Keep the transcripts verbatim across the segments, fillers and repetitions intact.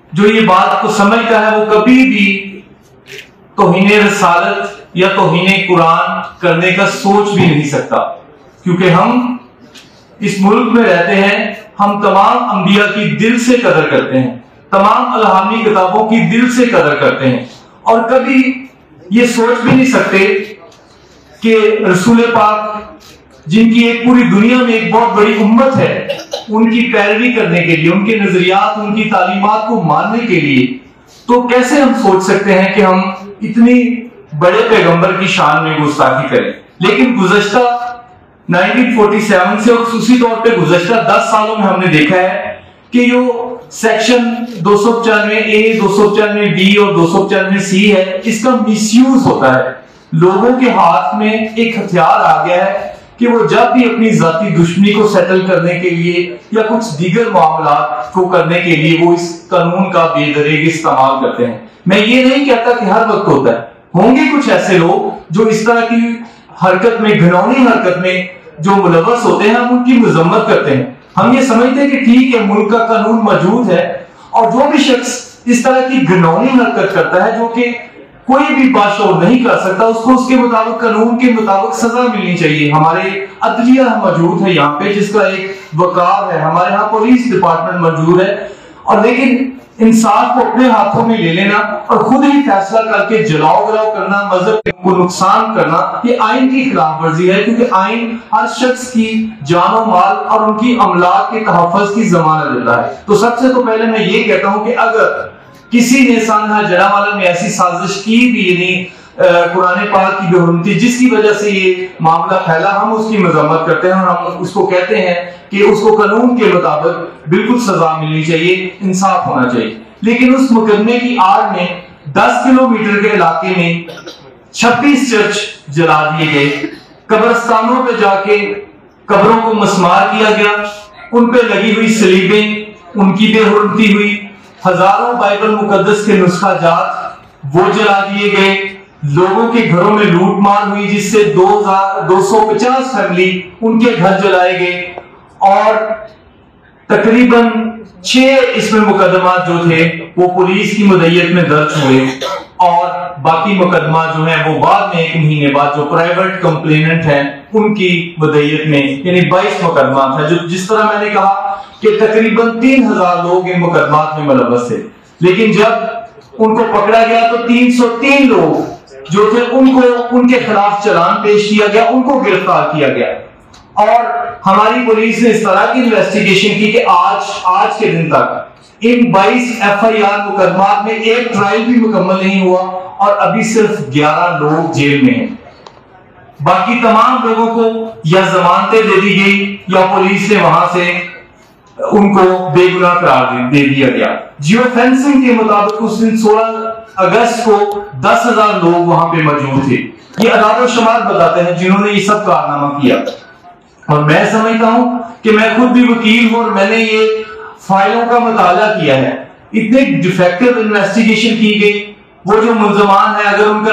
जो ये बात को समझता है वो कभी भी तौहीन रसालत या तौहीन कुरान करने का सोच भी नहीं सकता, क्योंकि हम इस मुल्क में रहते हैं। हम तमाम अंबिया की दिल से कदर करते हैं, तमाम अलहामी किताबों की दिल से कदर करते हैं, और कभी ये सोच भी नहीं सकते कि रसूल पाक जिनकी एक पूरी दुनिया में एक बहुत बड़ी उम्मत है, उनकी पैरवी करने के लिए, उनके नजरियात, उनकी तालीमात को मानने के लिए, तो कैसे हम सोच सकते हैं कि हम इतनी बड़े पैगंबर की शान में गुस्ताखी करें। लेकिन गुज़श्ता उन्नीस सौ सैंतालीस से और खुसूसी तौर पे गुज़श्ता दस सालों में हमने देखा है कि जो सेक्शन दो सौ पचानवे ए, दो सौ पचानवे बी और दो सौ पचानवे सी है, इसका मिसयूज होता है। लोगों के हाथ में एक हथियार आ गया है कि वो जब भी अपनी जाती दुश्मनी को सेटल करने के लिए या कुछ दीगर मामलात को करने के लिए वो इस कानून का बेदरेग इस्तेमाल करते हैं। मैं ये नहीं कहता कि हर वक्त होता है, होंगे कुछ ऐसे लोग जो इस तरह की हरकत में, घिनौनी हरकत में जो मुलव्वस होते हैं, हम उनकी मजम्मत करते हैं। हम ये समझते हैं कि ठीक है, मुल्क का कानून मौजूद है, और जो भी शख्स इस तरह की घिनौनी हरकत करता है जो कि कोई भी बाशऊर नहीं कर सकता, उसको उसके मुताबिक, कानून के मुताबिक सजा मिलनी चाहिए। हमारे अदलिया मौजूद है यहाँ पे, जिसका एक वकार है, हमारे यहाँ पुलिस डिपार्टमेंट मौजूद है, और लेकिन इंसाफ को अपने हाथों में ले लेना और खुद ही फैसला करके जलाओ गलाओ करना, मजहब को नुकसान करना, ये आइन की खिलाफ वर्जी है, क्योंकि आइन हर शख्स की जान और माल और उनकी अमलाक के तहफ़्फ़ुज़ की जमानत देता है। तो सबसे तो पहले मैं ये कहता हूं कि अगर किसी ने सानहा जरावाला में ऐसी साजिश की भी, यानी कुरान पाक की बेहुरमती जिसकी वजह से ये मामला फैला, हम उसकी मजम्मत करते हैं और हम उसको कहते हैं कि उसको कानून के मुताबिक बिल्कुल सजा मिलनी चाहिए, इंसाफ होना चाहिए। लेकिन उस मुकदमे की आड़ में दस किलोमीटर के इलाके में छब्बीस चर्च जला दिए गए, कब्रिस्तानों पे जाके कब्रों को मस्मार किया गया, उन पे लगी हुई सलीबें, उनकी बेहुरमती हुई, हजारों बाइबल मुकद्दस के नुस्खा जात वो जला दिए गए, लोगों के घरों में लूट मार हुई जिससे दो हजार दो सौ पचास फैमिली उनके घर जलाए गए, और तकरीबन छह इसमें मुकदमा जो थे वो पुलिस की मुद्दत में दर्ज हुए, और बाकी मुकदमा जो है वो बाद में एक महीने बाद जो प्राइवेट कंप्लेनेंट हैं उनकी मुद्दत में, यानी बाईस मुकदमा था। जो जिस तरह मैंने कहा कि तकरीबन तीन हजार लोग इन मुकदमात में मुलव्वस थे, लेकिन जब उनको पकड़ा गया तो तीन सौ तीन लोग जो थे उनको, उनके खिलाफ चालान पेश किया गया, उनको गिरफ्तार किया गया। और हमारी पुलिस ने इस तरह की इन्वेस्टिगेशन की कि आज आज के दिन तक इन बाईस एफ आई आर मुकदमात में एक ट्रायल भी मुकम्मल नहीं हुआ, और अभी सिर्फ ग्यारह लोग जेल में हैं। बाकी तमाम लोगों को या जमानतें दे दी गई या पुलिस ने वहां से उनको बेगुनाह करार दे दिया गया। जियो फेंसिंग के मुताबिक उस दिन सोलह अगस्त को दस हजार लोग वहां पे मौजूद थे। ये अदाद शुमार बताते हैं जिन्होंने ये सब कारनामा किया, और मैं समझता हूं कि मैं खुद भी वकील हूं और मैंने ये फाइलों का मुताला किया है। इतने डिफेक्टिव इन्वेस्टिगेशन की गई, वो जो मुल्जमान है अगर उनका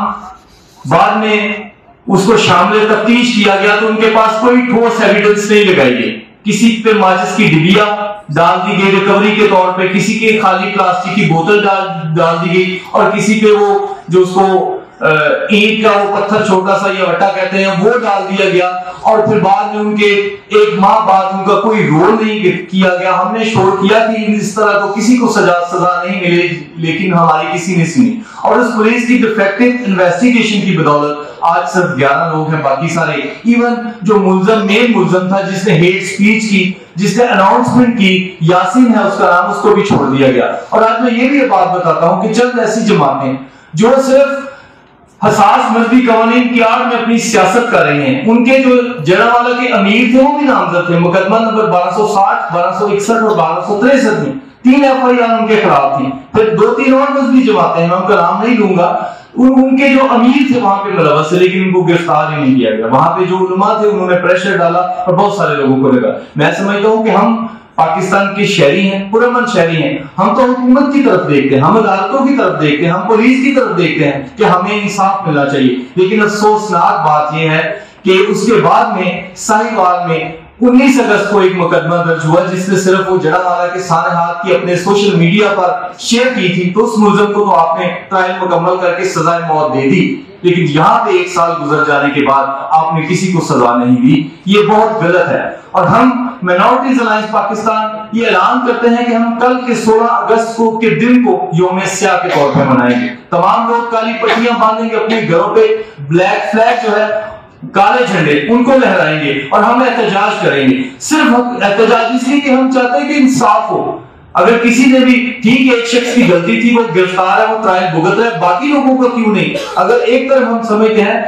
नाम बाद में उसको शामिल तफ्तीश किया गया तो उनके पास कोई ठोस एविडेंस नहीं लगाई गई। किसी पे माचिस की डिबिया डाल दी गई रिकवरी के तौर पे, किसी के खाली प्लास्टिक की बोतल डाल डाल दी गई, और किसी पे वो जो उसको ईंट का वो पत्थर छोटा सा या वट्टा कहते हैं वो डाल दिया गया, और फिर बाद में उनके एक माह बाद उनका कोई रोल नहीं किया गया। हमने शोर किया कि इस तरह तो किसी को सजा सजा नहीं मिले, लेकिन हमारी किसी ने सुनी, और उस पुलिस की डिफेक्टिव इन्वेस्टिगेशन की बदौलत आज सिर्फ ग्यारह लोग हैं, बाकी सारे, इवन जो मुल्जम मेन मुल्जम था जिसने हेट स्पीच की, जिसने अनाउंसमेंट की, यासीन है उसका नाम, उसको भी छोड़ दिया गया। और आज मैं ये भी बात बताता हूं कि चंद ऐसी जमातें जो सिर्फ हसास मजहबी कवानीन की आड़ में अपनी सियासत कर रहे हैं, उनके जो जरावाला के अमीर थे वो भी नामजद थे। मुकदमा नंबर बारह सौ साठ, बारह सौ इकसठ और बारह सौ तिरसठ में तीन एफ आई आर उनके खिलाफ थी। फिर दो तीन और मजहबी जमातें हैं, मैं उनका नाम नहीं लूंगा, उन, उनके जो अमीर थे वहां पे मुलव्वस थे, लेकिन उनको गिरफ्तार ही नहीं किया गया। वहां पे जो उलमा थे उन्होंने प्रेशर डाला और बहुत सारे लोगों को लगा। मैं समझता हूँ कि हम पाकिस्तान के शहरी हैं, पुरअमन शहरी हैं, हम तो हुकूमत की तरफ देखते हैं, हम अदालतों की तरफ देखते हैं, हम पुलिस की तरफ देखते हैं कि हमें इंसाफ मिलना चाहिए। लेकिन अफसोसनाक बात यह है कि उसके बाद में साहिवाल में उन्नीस अगस्त को एक मुकदमा दर्ज हुआ जिसने सिर्फ वो जड़ावाला के सारे हाथ की अपने सोशल मीडिया पर शेयर की थी, तो उस मुलजम को तो आपने ट्रायल मुकम्मल करके सजाए मौत दे दी, लेकिन यहाँ पे एक साल गुजर जाने के बाद आपने किसी को सजा नहीं दी। ये बहुत गलत है। और हम माइनॉरिटीज अलायंस पाकिस्तान ये ऐलान करते हैं कि हम कल के सोलह अगस्त को के दिन को यौम स्याह के तौर पर मनाएंगे। तमाम लोग काली पट्टियां बांधेंगे अपने घरों पे, ब्लैक फ्लैग जो है, काले झंडे, उनको लहराएंगे और हम एहतजाज करेंगे। सिर्फ एहतजाज इसलिए कि हम चाहते हैं कि इंसाफ हो। अगर किसी ने भी, ठीक है, एक शख्स की गलती थी, वो गिरफ्तार है, वो ट्रायल भुगत रहा है, बाकी लोगों का क्यों नहीं? अगर एक तरफ हम समझते हैं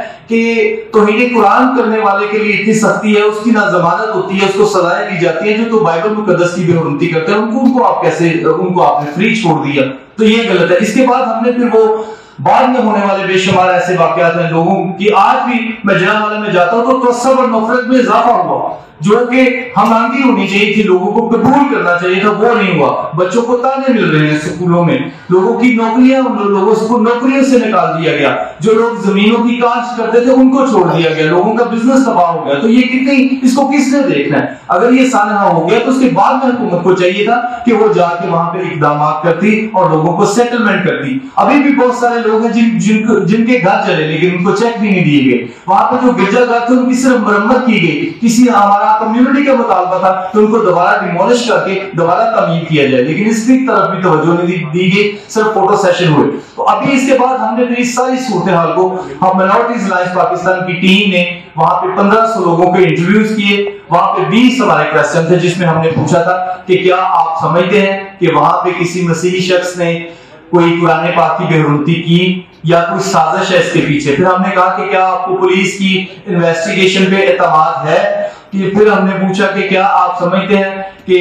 कि तौहीद कुरान करने वाले के लिए इतनी सख्ती है, उसकी ना जमानत होती है, उसको सजाएं दी जाती है, जो तो बाइबल मुकद्दस की बेहुरमती करते हैं, उनको उनको आप कैसे, उनको आपने फ्री छोड़ दिया, तो ये गलत है। इसके बाद हमने फिर वो बाद में होने वाले बेशुमार ऐसे वाकयात हैं लोगों की, आज भी मैं जनावाला में जाता हूं तो तसव्वुर और नफरत में इजाफा हुआ, जो कि हमदर्दी होनी चाहिए थी, लोगों को कबूल करना चाहिए था, वो नहीं हुआ। बच्चों को ताने मिल रहे हैं स्कूलों में, लोगों की नौकरियां, लोगों को नौकरियों से निकाल दिया गया, जो लोग जमीनों की कांच करते थे उनको छोड़ दिया गया, लोगों का बिजनेस तबाह हो गया। तो ये कितनी, इसको किसने देखना है? अगर ये सानहा हो गया तो उसके बाद में हुकूमत को चाहिए था कि वो जाके वहां पे इकदाम करती और लोगों को सेटलमेंट करती। अभी भी बहुत सारे लोग हैं जिन जिनको जिनके घर चले लेकिन उनको चेक भी नहीं दिए गए। वहां पर जो गिरजाघर थे उनकी सिर्फ मरम्मत की गई, किसी हमारा कम्युनिटी का मुतालबा था तो उनको दोबारा डिमोलिश करके दोबारा तमीर किया जाए, लेकिन इसकी तरफ भी तवज्जो नहीं दी गई, सिर्फ फोटो सेशन हुए। तो अभी इसके बाद हमने फिर इस सारी सूरत हाल को, हम माइनॉरिटीज अलायंस पाकिस्तान की टीम ने वहां पे पंद्रह सौ लोगों के इंटरव्यूज किए, वहां पे बीस हमारे क्वेश्चन थे जिसमें हमने पूछा था कि क्या आप समझते हैं कि वहां पे किसी मसीही शख्स ने कोई कुरान पाक की बेहुरमती की या कोई साजिश है इसके पीछे। फिर हमने कहा कि क्या आपको पुलिस की इन्वेस्टिगेशन पे एतमाद है, कि फिर हमने पूछा कि क्या आप समझते हैं कि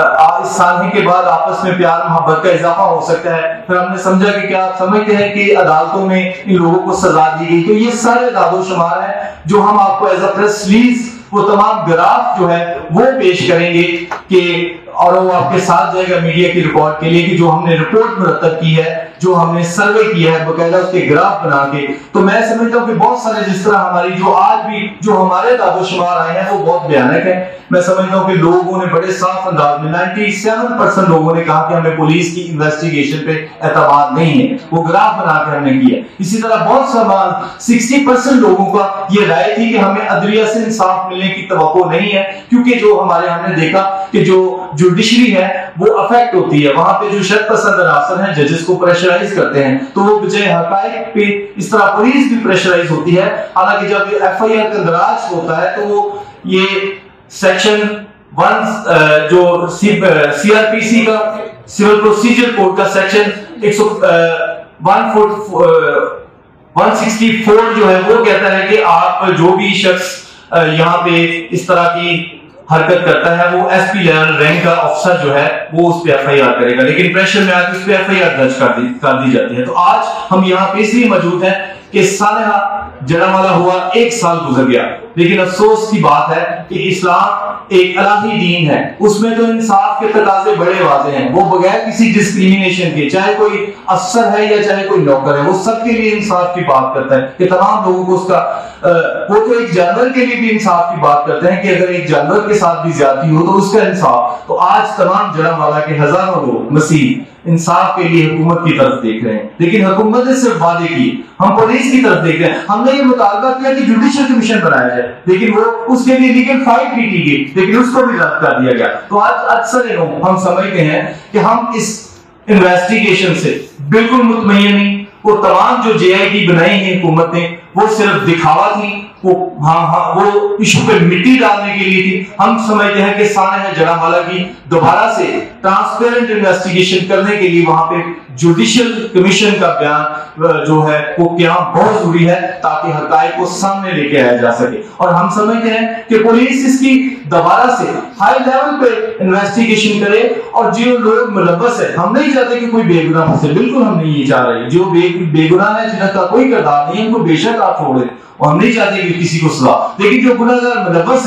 इस साल के बाद आपस में प्यार मोहब्बत का इजाफा हो सकता है। फिर हमने समझा कि क्या आप समझते हैं कि अदालतों में इन लोगों को सजा दी गई। तो ये सारे दादो शुमार है जो हम आपको एज अ प्रेस रिलीज वो तमाम ग्राफ जो है वो पेश करेंगे कि, और वो आपके साथ जाएगा मीडिया की रिकॉर्ड के लिए कि जो हमने रिपोर्ट मुरतब की है, जो हमने सर्वे किया है बकायदा उसके ग्राफ बना के। तो मैं समझता हूँ कि बहुत सारे जिस तरह हमारी जो आज भी जो हमारे दादोशुमार आए हैं वो बहुत भयानक है। मैं समझता हूँ कि लोगों ने बड़े साफ अंदाज में सत्तानवे परसेंट लोगों ने कहा कि हमें पुलिस की इन्वेस्टिगेशन पे एतमाद नहीं है, वो ग्राफ बना के हमने किया। इसी तरह बहुत सवाल साठ परसेंट लोगों का ये राय थी कि हमें अदलिया से इंसाफ मिलने की तवक्को नहीं है, क्योंकि जो हमारे हमने देखा कि जो जुडिशरी है वो अफेक्ट होती है, वहां पे जो शर्त पसंद अनासर हैं जजेस को प्रेशराइज करते हैं, तो वो बजाय हकायक पे इस तरह पुलिस भी प्रेशराइज होती है। हालांकि जब एफ आई आर का दराज होता है तो वो ये सेक्शन वन जो सी आर पी सी का सिविल प्रोसीजर कोड का सेक्शन एक सौ वन सिक्सटी फोर जो है वो कहता है कि आप जो भी शख्स यहाँ पे इस तरह की हरकत करता है वो एसपी लेवल रैंक का अफसर जो है वो उस पे एफ आई आर करेगा, लेकिन प्रेशर में आकर उस पे एफ आई आर दर्ज कर दी कर दी जाती है। तो आज हम यहाँ पे इसलिए मौजूद हैं कि सानहा जड़ावाला हुआ एक साल गुजर गया, लेकिन अफसोस की बात है कि इस्लाम एक इलाही दीन है, उसमें तो इंसाफ के तकाजे बड़े वाज़ेह हैं, वो बगैर किसी डिस्क्रिमिनेशन के, चाहे कोई अफसर है या चाहे कोई नौकर है, वो सबके लिए इंसाफ की बात करता है कि तमाम लोगों को उसका आ, वो तो एक जानवर के लिए भी इंसाफ की बात करते हैं कि अगर एक जानवर के साथ भी ज्यादती हो तो उसका इंसाफ। तो आज तमाम जड़ावाला के हजारों लोग मसीह इंसाफ के लिए हुकूमत की तरफ देख रहे हैं, लेकिन हुकूमत ने सिर्फ वादे किए, हम पुलिस की तरफ देख रहे हैं। हमने ये मुतालबा किया कि जुडिशियल कमीशन बनाया जाए, लेकिन वो उसके लिए लीगल फाइट भी की गई, लेकिन उसको भी रद्द कर दिया गया। तो आज अक्सर लोग हम समझते हैं कि हम इस इन्वेस्टिगेशन से बिल्कुल मुतमईन नहीं। वो तमाम जो जे आई टी बनाई है हुकूमत ने वो सिर्फ दिखावा थी, वो हाँ हाँ वो इशू पे मिट्टी डालने के लिए थी। हम समझते हैं कि सानहा जड़ावाला की दोबारा से ट्रांसपेरेंट इन्वेस्टिगेशन करने के लिए वहां पे जुडिशियल कमीशन का बयान जो है वो क्या बहुत जरूरी है ताकि हकायक को सामने लेके आया जा सके। और हम समझते हैं कि पुलिस इसकी दोबारा से हाई लेवल पे इन्वेस्टिगेशन करे और जो लोग मुलव्वस है, हम नहीं चाहते कि कोई बेगुनाह से, बिल्कुल हम नहीं ये चाह रहे, जो बे, बेगुनाह है जिनका कोई किरदार नहीं है उनको बेशक आप छोड़ दें, और हम नहीं चाहते कि किसी को सजा, लेकिन जो गुनाहगार मुलव्वस है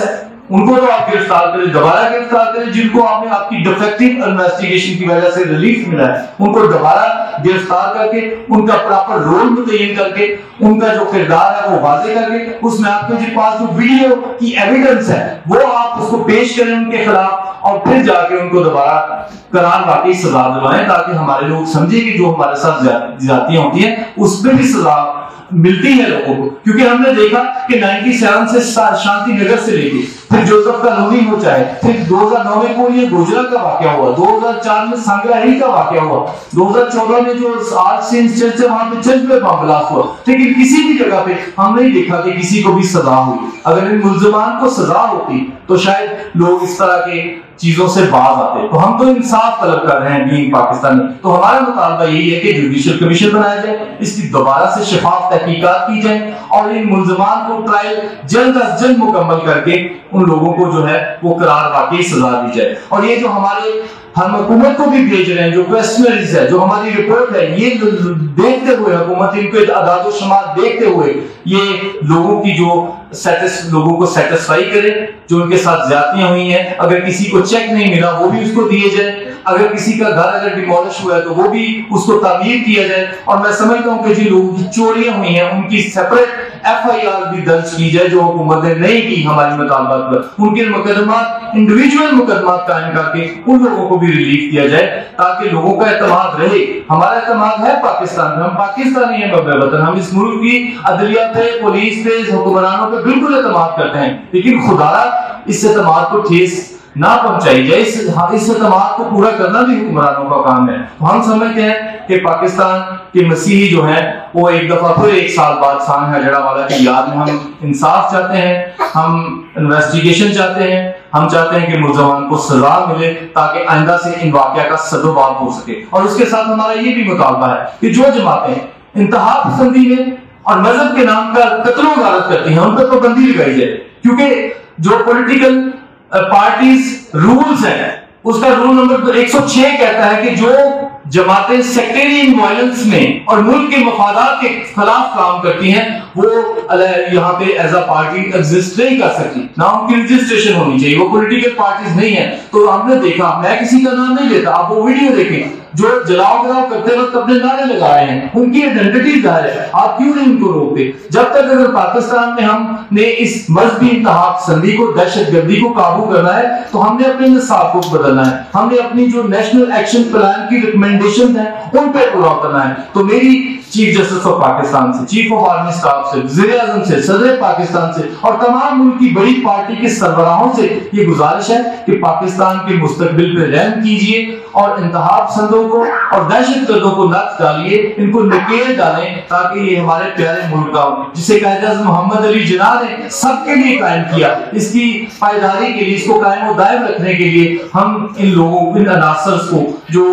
उनको तो आप गिरफ्तार करें, दोबारा गिरफ्तार करें। जिनको आपने आपकी डिफेक्टिव इन्वेस्टिगेशन की वजह से रिलीफ मिला है, उनको दोबारा गिरफ्तार करके उनका प्रॉपर रोल मुतय्यन करके उनका जो किरदार है वो वाजे करके उसमें आपके जो पास जो वीडियो की एविडेंस है वो आप उसको पेश करें उनके खिलाफ, और फिर जाके उनको दोबारा करार वाकई सजा दिलवाएं, ताकि हमारे लोग समझे कि जो हमारे साथ ज्यादतियां होती हैं उसमें भी सजा मिलती है लोगों को। क्योंकि हमने देखा कि सत्तानवे से शांति नगर से लेके फिर जोसेफ कॉलोनी हो चाहे, फिर दो हज़ार नौ में कोई गोजरा का वाकया हुआ, दो हज़ार चार में सांगराही का वाकया हुआ, दो हज़ार चौदह में जो आर्ट सेंट चर्च है वहां पे चर्च में बम ब्लास्ट हुआ, लेकिन किसी भी जगह पे हम नहीं देखा कि किसी को भी सजा हुई। अगर इन मुल्जिमान को सजा होती तो शायद लोग इस तरह के चीजों से बाज आते। तो हम तो इंसाफ तलब कर रहे हैं बीइंग पाकिस्तानी, तो हमारा मुतालबा यही है कि जुडिशियल कमीशन बनाया जाए, इसकी दोबारा से शफाफ तहकीकात की जाए और इन मुल्जिमान को ट्रायल जल्द अज जल्द मुकम्मल करके उन लोगों को जो है वो करार वाकई सजा दी जाए। और ये जो हमारे हम हुकूमत को भी भेज रहे हैं जो क्वेश्चनरीज है, जो हमारी रिपोर्ट है, ये देखते हुए हुकूमत इनको अदाद शुमार देखते हुए ये लोगों की जो सेटिस लोगों को सेटिस्फाई करे, जो उनके साथ ज्यादतियां हुई हैं, अगर किसी को चेक नहीं मिला वो भी उसको दिए जाए, अगर किसी का घर अगर डिमोलिश हुआ है तो वो भी उसको तामीर किया जाए। और मैं समझता हूँ कि जिन लोगों की चोरियां हुई हैं उनकी सेपरेट एफ आई आर भी दर्ज की जाए, जो हुकूमत ने नहीं की हमारी मुतालबात पर, उनके मुकदमा इंडिविजुअल मुकदमा कायम करके उन लोगों को भी रिलीफ दिया जाए, ताकि लोगों का एतमाद रहे। हमारा एतमाद है पाकिस्तान में, हम पाकिस्तानी हैं बब्बे वतन, हम इस मुल्क की अदलिया पे, पुलिस पे, हुक्मरानों पे बिल्कुल एतमाद करते हैं, लेकिन खुदारा इस एतमाद को ठेस ना पहुंचाई जाए। इस इस एतमाद को पूरा करना भी हुक्मरानों का काम है। तो हम समझते हैं कि पाकिस्तान के मसीही जो है वो एक दफा फिर एक साल बाद सान हजड़ावाला की याद में हम इंसाफ चाहते हैं, हम इन्वेस्टिगेशन चाहते हैं, हम चाहते हैं कि मुल्ज़मान को सजा मिले ताकि आइंदा से इन वाकया का सदुभाव हो सके। और उसके साथ हमारा ये भी मुतालबा है कि जो जमातें इंतहा पसंदी में और मजहब के नाम पर कत्लो गारत करती हैं उन पर पाबंदी लगाई जाए, क्योंकि जो पॉलिटिकल पार्टीज रूल्स है उसका रूल नंबर एक सौ छह कहता है कि जो जमातें सेक्टेरियन वायलेंस में और मुल्क के मफादात के खिलाफ काम करती हैं वो यहाँ पे एज अ पार्टी एग्जिस्ट नहीं कर सकती, ना उनकी रजिस्ट्रेशन होनी चाहिए, वो पॉलिटिकल पार्टीज नहीं है। तो हमने देखा, मैं किसी का नाम नहीं लेता, आप वो वीडियो देखें, जो जलाओ गिराओ करते वक्त अपने नारे लगा रहे हैं, उनकी आइडेंटिटी जाहिर है, आप क्यों नहीं उनको रोकते? जब तक अगर पाकिस्तान में हमने इस मजहबी इंतहा पसंदी को, दहशतगर्दी को काबू करना है तो हमने अपने निसाब को बदलना है, हमने अपनी जो नेशनल एक्शन प्लान की रिकमेंडेशन है उन पर पूरा करना है। तो मेरी चीफ जस्टिस ऑफ पाकिस्तान से, चीफ ऑफ आर्मी स्टाफ से, वज़ीर आज़म से, सदर पाकिस्तान से और तमाम मुल्क की बड़ी पार्टी के सरबराहों से ये गुजारिश है कि पाकिस्तान के मुस्तकबिल पे रहम कीजिए और इंतहा पसंदों को और दहशतगर्दों को नक डालिए, इनको नकेल डालें, ताकि ये हमारे प्यारे मुल्क का जिसे कायद-ए-आज़म मोहम्मद अली जिन्ना ने सबके लिए कायम किया, इसकी पायदारी के लिए, इसको कायम और दायम रखने के लिए हम इन लोगों इन अनासर को जो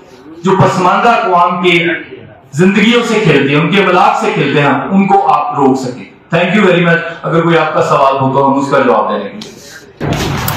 जो पसमानदा अक़वाम के जिंदगियों से खेलते हैं, उनके मलाक से खेलते हैं, उनको आप रोक सके। Thank you very much. अगर कोई आपका सवाल हो तो हम उसका जवाब देने के लिए।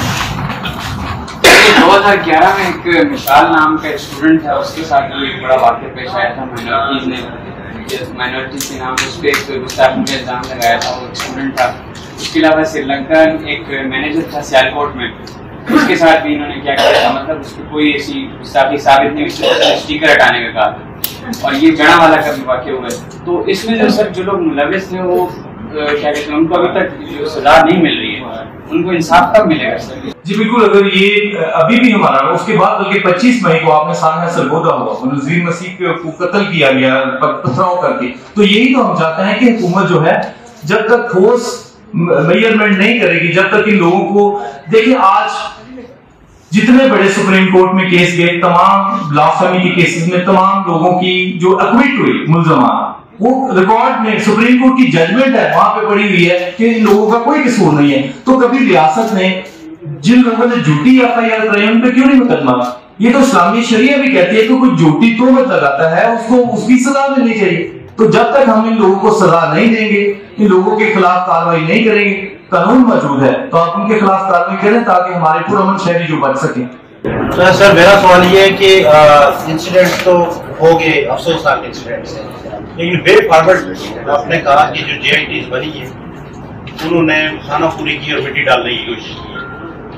दो हज़ार ग्यारह में एक मिसाल नाम का स्टूडेंट था, उसके साथ भी एक बड़ा वाक़या पेश आया था। माइनॉरिटीज ने माइनॉरिटीज के नाम पर उस पर एक गुस्ताखी का इल्ज़ाम लगाया था, वो एक स्टूडेंट था। उसके अलावा श्रीलंकन एक मैनेजर था सियालकोट में, उसके साथ भी इन्होंने क्या किया था, मतलब उसको कोई ऐसी गुस्ताखी साबित नहीं, उसने स्टिकर हटाने का कहा। और ये जड़ा वाला का भी वाक़या हुआ है। तो इसमें जो सर जो लोग मुलविस थे वो क्या कहते हैं, उनको अभी तक जो सजा नहीं मिल रही है, उनको इंसाफ कब मिलेगा सर? जी बिल्कुल, अगर ये अभी भी हमारा उसके बाद बल्कि पच्चीस मई को आपने सामने सरगोदा हुआ, नज़ीर मसीह को कत्ल किया गया पथराव करके, तो यही तो हम चाहते हैं कि हुकूमत जो है जब तक ठोस मेजरमेंट नहीं करेगी, जब तक इन लोगों को देखिए, आज जितने बड़े सुप्रीम कोर्ट में केस गए, तमाम ब्लास्फेमी के केसेस में तमाम लोगों की जो अक्विट हुई मुल्ज़मान, वो रिकॉर्ड में सुप्रीम कोर्ट की जजमेंट है वहां पे पड़ी हुई है कि इन लोगों का कोई कसूर नहीं है। तो कभी रियासत ने जिन लोगों ने झूठी एफ आई आर कराई उन पे क्यों नहीं मुकदमा? ये तो इस्लामी शरिया भी कहती है कि कोई झूठी तोहमत लगाता है उसको उसकी सजा मिलनी चाहिए। तो जब तक हम इन लोगों को सजा नहीं देंगे, इन लोगों के खिलाफ कार्रवाई नहीं करेंगे, कानून मौजूद है तो आप उनके खिलाफ कार्रवाई करें ताकि हमारे पुरअमन शहरी जो बच सके। तो सर मेरा सवाल ये है कि इंसिडेंट तो हो गए, अफसोसनाक इंसिडेंट्स हैं, लेकिन वे फॉरवर्ड आपने कहा कि जो जे आई टीज बनी है उन्होंने खाना पूरी की और मिट्टी डालने की कोशिश की है।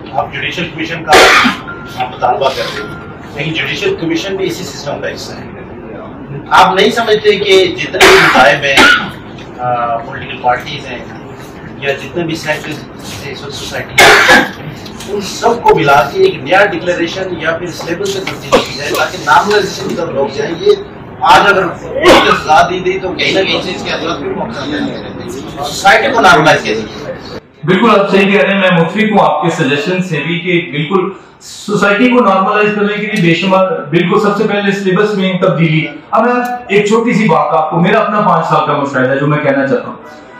आप जुडिशल कमीशन का आप मुतालबा कर रहे हैं, लेकिन जुडिशल कमीशन भी इसी सिस्टम का हिस्सा है। आप नहीं समझते कि जितने भी मुताहिब हैं, पॉलिटिकल पार्टीज हैं या जितने भी सेक्टर सोसाइटी हैं, उन सबको मिला के एक नया डिक्लेरेशन या फिर सिलेबस में तब्दीली की जाए ताकि नॉर्मलाइजेशन की तरफ लोग जाए। ये आज अगर सजा दी गई तो कहीं ना कहीं से इसके असर फिर मौका सोसाइटी को नॉर्मलाइज किया। बिल्कुल आप सही कह रहे हैं, मैं मुतफिक हूँ आपके सजेशन से भी कि बिल्कुल सोसाइटी को नॉर्मलाइज करने के लिए बेशुमार बिल्कुल सबसे पहले सिलेबस में तब्दीली। अब मैं एक छोटी सी बात आपको, मेरा अपना पांच साल का मुशाहिदा जो मैं कहना चाहता हूँ,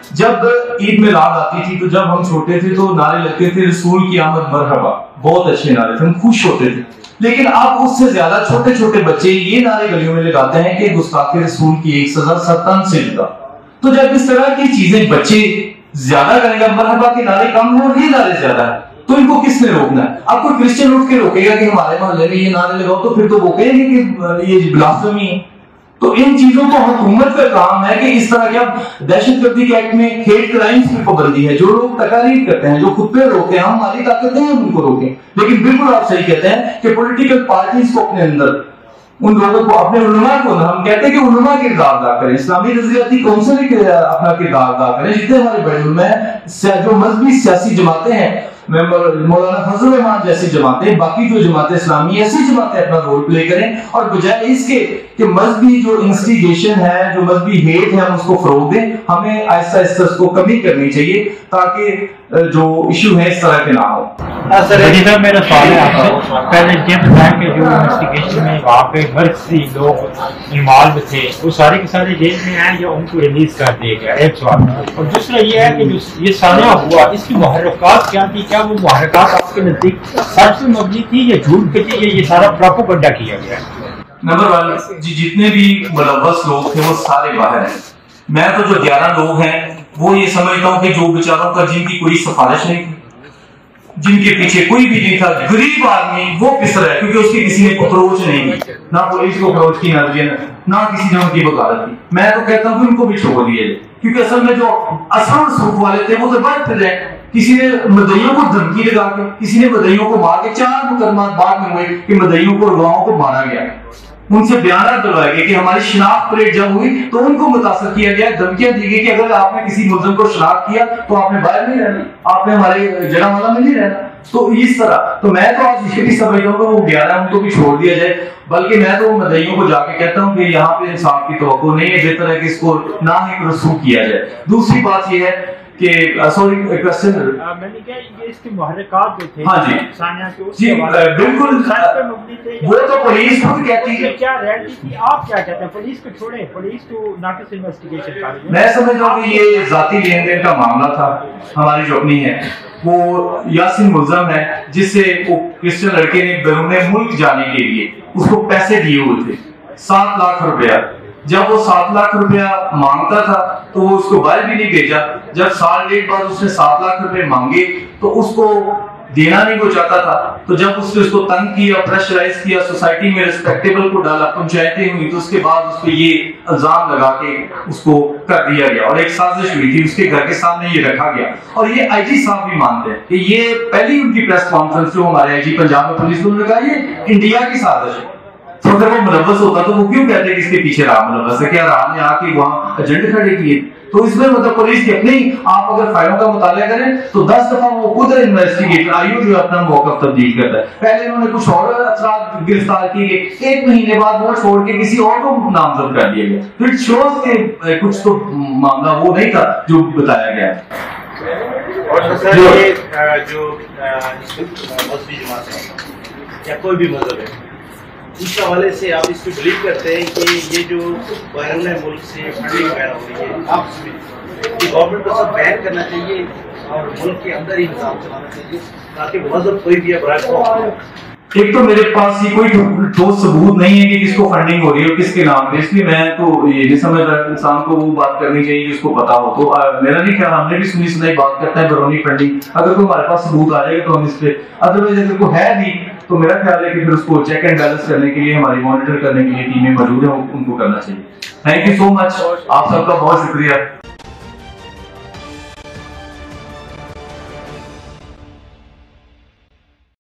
जब ईद मिलाद आती थी तो जब हम छोटे थे तो नारे लगते थे रसूल की आमद मरहबा, बहुत अच्छे नारे थे, हम खुश होते थे। लेकिन अब उससे ज्यादा छोटे छोटे बच्चे ये नारे गलियों में लगाते हैं कि गुस्ताखे रसूल की एक सजा सत्तान से जुदा। तो जब इस तरह की चीजें बच्चे ज्यादा करेंगे, मरहबा के नारे कम है और ये नारे ज्यादा है, तो इनको किसने रोकना है? अब कोई क्रिश्चियन उठ के रोकेगा कि हमारे मोहल्ले में ये नारे लगाओ, तो फिर तो वो कहेंगे कि ये ब्लास्फेमी है। तो इन चीजों को हुकूमत का काम है कि इस तरह के दहशतगर्दी के एक्ट में हेट क्राइम्स की पाबंदी है। जो लोग तकारीर करते हैं, जो खुद पे रोकते हैं, हमारी ताकत है उनको रोकें। लेकिन बिल्कुल आप सही कहते हैं कि पॉलिटिकल पार्टीज को अपने अंदर उन लोगों को, अपने उलमा को, हम कहते हैं कि उलमा किरदार अदा करें, इस्लामी नजरियाती कौंसिल अपना किरदार अदा करें। जितने हमारे बड़े उलमा हैं, जो मजहबी सियासी जमातें हैं, मौलाना फजल रहमान जैसी जमातें, बाकी जो जमातें इस्लामी ऐसी जमातें अपना रोल प्ले करें, और बजाय इसके कि मजहबी जो इंस्टिगेशन है, जो मजहबी हेट है, हम उसको फरोग दें। हमें आहिस्ता आहिस्ता उसको कमी करनी चाहिए ताकि जो इशू है इस तरह के ना हो। सर मेरा सवाल है आपसे, पहले ये बताया कि जो इन्वेस्टिगेशन में वहाँ पे मर्कजी लोग इन्वॉल्व थे वो सारे के सारे जेल में आए या उनको रिलीज कर दिया गया, एक सवाल। और दूसरा ये है कि जो ये सानिया हुआ इसकी मुहर्रिकात क्या थी? क्या वो मुहर्रिकात आपके नजदीक सच पे मबनी थी या झूठ पे थी, या ये सारा प्रोपेगेंडा किया गया? नंबर वन जी, जितने भी मुलव्वस लोग थे वो सारे बाहर हैं। मैं तो जो ग्यारह लोग हैं वो ये समझता हूँ कि जो बेचारों का जिनकी कोई सिफारिश नहीं थी, जिनके पीछे कोई भी नहीं था, गरीब आदमी, वो पिस रहा है क्योंकि उसकी किसी ने अप्रोच नहीं की, ना पुलिस को अप्रोच की, ना ना किसी ने उनकी वकालत की। मैं तो कहता हूँ उनको भी छोड़ दिए, क्योंकि असल में जो असल सूख वाले थे वो तो बढ़ फिर रहे। किसी ने मदइयों को धमकी लगा के, किसी ने मदइयों को मार के, चार मुकदमा बाद में हुए कि मदइयों को, गवाहों को मारा गया, उनसे बयान दिलवाए गए कि हमारी शिनाख्त परेड जब हुई तो उनको मुतासर किया गया, धमकियां दी गई कि अगर आपने किसी मुल्जिम को शिनाख्त किया तो आपने बाहर नहीं रहना, आपने हमारे जड़ा वाला में नहीं रहना। तो इस तरह तो मैं तो आज ये भी समझता हूँ कि वो ग्यारह उनको भी छोड़ दिया जाए, बल्कि मैं तो मदइयों को जाके कहता हूँ कि यहाँ पे इंसाफ की तवक्को नहीं है, बेहतर है कि इसको ना ही रसूख किया जाए। दूसरी बात यह है कि सॉरी क्वेश्चन मैंने क्या ये इसके मुहर्रिकात जो थे, हाँ जी सानिया के जी बिल्कुल, वो तो पुलिस खुद कहती है। क्या रियलिटी थी, आप क्या कहते हैं? पुलिस को छोड़े, पुलिस तो नाकिस इन्वेस्टिगेशन कर रही है। मैं समझ रहा हूँ कि ये जाती लेन देन का मामला था। हमारी जो अपनी है वो यासिन मुल्ज़म है, जिससे वो क्रिश्चियन लड़के ने बैरून मुल्क जाने के लिए उसको पैसे दिए हुए थे, सात लाख रुपया। जब वो सात लाख रुपया मांगता था तो वो उसको बाहर भी नहीं भेजा। जब साल डेढ़ बाद उसने सात लाख रुपए मांगे तो उसको देना नहीं वो चाहता था। तो जब उसने उसको तंग किया, प्रेशराइज किया, सोसाइटी में रिस्पेक्टेबल को डाला, पंचायतें हुई, तो उसके बाद उस पर ये इल्जाम लगा के उसको कर दिया गया और एक साजिश हुई थी, उसके घर के सामने ये रखा गया। और ये आईजी साहब भी मानते हैं कि ये पहली उनकी प्रेस कॉन्फ्रेंस जो हमारे आईजी पंजाब में पुलिस को कहा ये इंडिया की साजिश है। तो अगर वो मुलव्वस होता तो वो क्यों कहते कि इसके पीछे राम मुलव्वस है? क्या राम ने आके वहां एजेंडे खड़े किए? तो इसमें मतलब पुलिस की अपनी, आप अगर फाइलों का मुताला करें तो दस दफा वो खुद इन्वेस्टिगेटर आयु जो अपना मौकफ तब्दील करता है। पहले उन्होंने कुछ और अफराद गिरफ्तार किए गए, एक महीने बाद वो छोड़ के किसी और को नामजद कर दिया गया। तो इट शोज के कुछ तो मामला वो नहीं था जो बताया गया। और सर ये जो मजहबी जमात है या कोई भी मजहब है, इस हवाले से आप इसको बिलीव करते हैं कि ये जो बैरून मुल्क से फंडिंग वगैरह हो रही है, आप गवर्नमेंट को सब बैन करना चाहिए और मुल्क के अंदर ही निजाम चलाना चाहिए ताकि मजहब कोई भी अपराध? एक तो मेरे पास ये कोई ठोस सबूत नहीं है कि किसको फंडिंग हो रही है, किसके नाम पे, इसलिए मैं तो ये नहीं समझ रहा इंसान को वो बात करनी चाहिए जिसको पता हो। तो आ, मेरा नहीं ख्याल, हमने भी सुनी सुनाई बात करता है बैरूनी फंडिंग। अगर कोई हमारे पास सबूत आ जाएगा तो हम इस पे, अदरवाइज अगर कोई है नहीं तो मेरा ख्याल है कि फिर उसको चेक एंड बैलेंस करने के लिए हमारी मॉनिटर करने के लिए टीमें मौजूद है, उनको करना चाहिए। थैंक यू सो मच, आप सबका बहुत शुक्रिया।